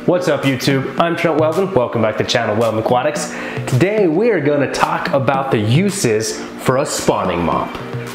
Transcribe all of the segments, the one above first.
What's up YouTube? I'm Trent Wel-Don. Welcome back to the channel Wel-Don Aquatics. Today we are going to talk about the uses for a spawning mop.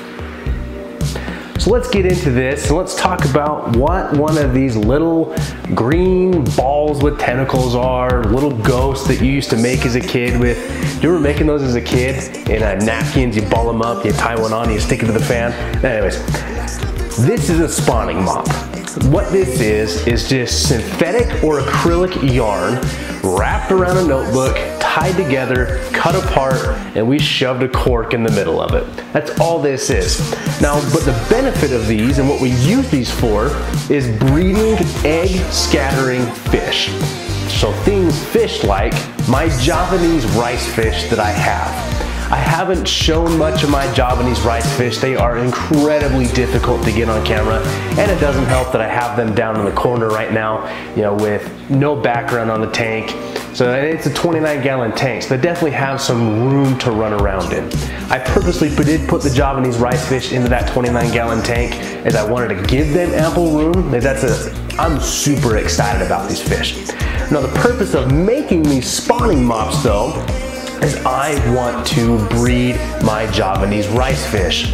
So let's get into this and let's talk about what one of these little green balls with tentacles are, little ghosts that you used to make as a kid with. Do you remember making those as a kid? In napkins, you ball them up, you tie one on, you stick it to the fan. Anyways, this is a spawning mop. What this is just synthetic or acrylic yarn wrapped around a notebook, tied together, cut apart, and we shoved a cork in the middle of it. That's all this is. Now, but the benefit of these and what we use these for is breeding egg scattering fish. So fish like my Javanese rice fish that I have. I haven't shown much of my Javanese rice fish. They are incredibly difficult to get on camera, and it doesn't help that I have them down in the corner right now, you know, with no background on the tank. So it's a 29-gallon tank, so they definitely have some room to run around in. I purposely did put the Javanese rice fish into that 29-gallon tank as I wanted to give them ample room. I'm super excited about these fish. Now the purpose of making these spawning mops though is I want to breed my Javanese rice fish.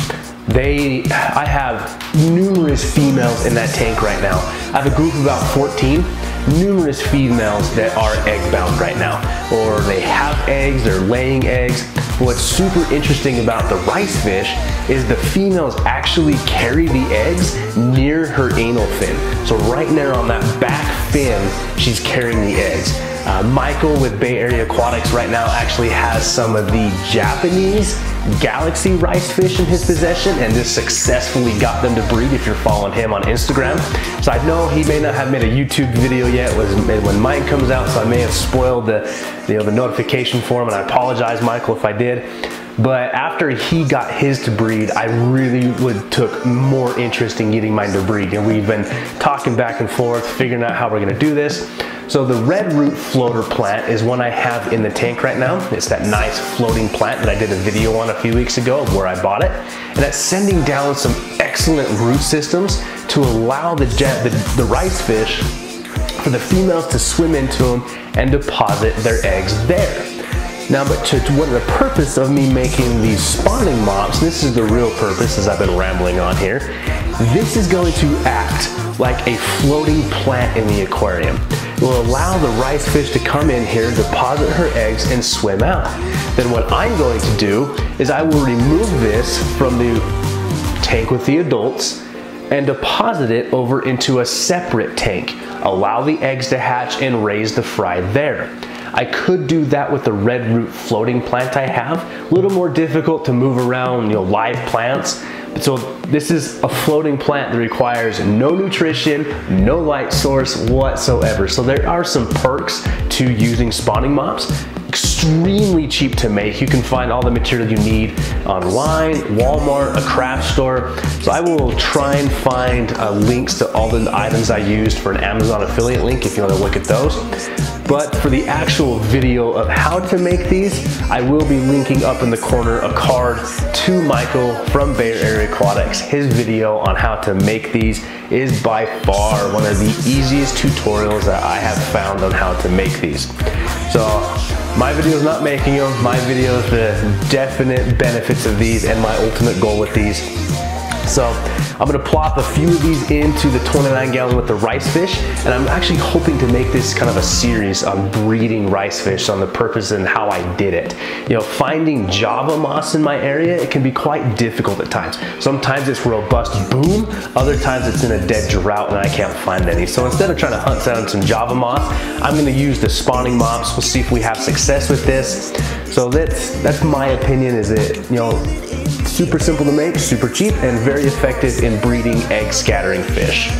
I have numerous females in that tank right now. I have a group of about 14, numerous females that are egg bound right now. Or they have eggs, they're laying eggs. What's super interesting about the rice fish is the females actually carry the eggs near her anal fin. So right there on that back fin, she's carrying the eggs. Michael with Bay Area Aquatics right now actually has some of the Japanese galaxy rice fish in his possession and just successfully got them to breed if you're following him on Instagram. So I know he may not have made a YouTube video yet when mine comes out, so I may have spoiled the notification for him, and I apologize, Michael, if I did. But after he got his to breed, I really took more interest in getting mine to breed, and we've been talking back and forth, figuring out how we're gonna do this. So the red root floater plant is one I have in the tank right now. It's that nice floating plant that I did a video on a few weeks ago of where I bought it. And it's sending down some excellent root systems to allow the rice fish, for the females to swim into them and deposit their eggs there. Now, but what the purpose of me making these spawning mops, this is the real purpose as I've been rambling on here, this is going to act like a floating plant in the aquarium. It will allow the rice fish to come in here, deposit her eggs, and swim out. Then what I'm going to do is I will remove this from the tank with the adults and deposit it over into a separate tank. Allow the eggs to hatch and raise the fry there. I could do that with the red root floating plant I have. A little more difficult to move around, live plants. So this is a floating plant that requires no nutrition, no light source whatsoever. So there are some perks to using spawning mops. Extremely cheap to make. You can find all the material you need online, Walmart, a craft store. So I will try and find links to all the items I used for an Amazon affiliate link if you want to look at those. But for the actual video of how to make these, I will be linking up in the corner a card to Michael from Bay Area Aquatics. His video on how to make these is by far one of the easiest tutorials that I have found on how to make these. So my video is not making them, my video is the definite benefits of these and my ultimate goal with these. So I'm gonna plop a few of these into the 29-gallon with the rice fish, and I'm actually hoping to make this kind of a series on breeding rice fish, on the purpose and how I did it. Finding Java moss in my area, it can be quite difficult at times. Sometimes it's robust boom, other times it's in a dead drought and I can't find any. So instead of trying to hunt down some Java moss, I'm gonna use the spawning mops. We'll see if we have success with this. So that's my opinion, is it, super simple to make, super cheap, and very effective in breeding egg scattering fish.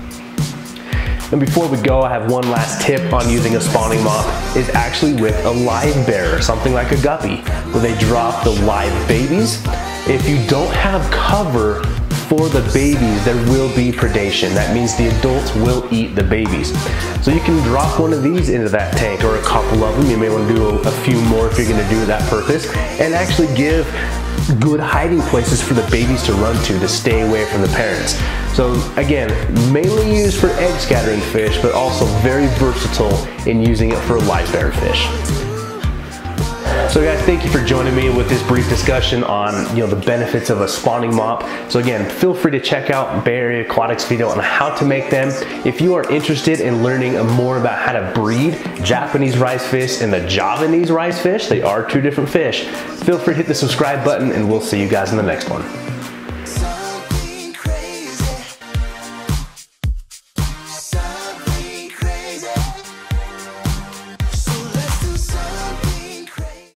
And before we go, I have one last tip on using a spawning mop, is actually with a live bearer, something like a guppy, where they drop the live babies. If you don't have cover for the babies, there will be predation. That means the adults will eat the babies. So you can drop one of these into that tank, or a couple of them. You may want to do a few more if you're going to do that purpose, and actually give good hiding places for the babies to run to stay away from the parents. So again, mainly used for egg scattering fish, but also very versatile in using it for live bearer fish. So guys, thank you for joining me with this brief discussion on the benefits of a spawning mop. So again, feel free to check out Bay Area Aquatics video on how to make them. If you are interested in learning more about how to breed Japanese rice fish and the Javanese rice fish, they are two different fish, feel free to hit the subscribe button and we'll see you guys in the next one.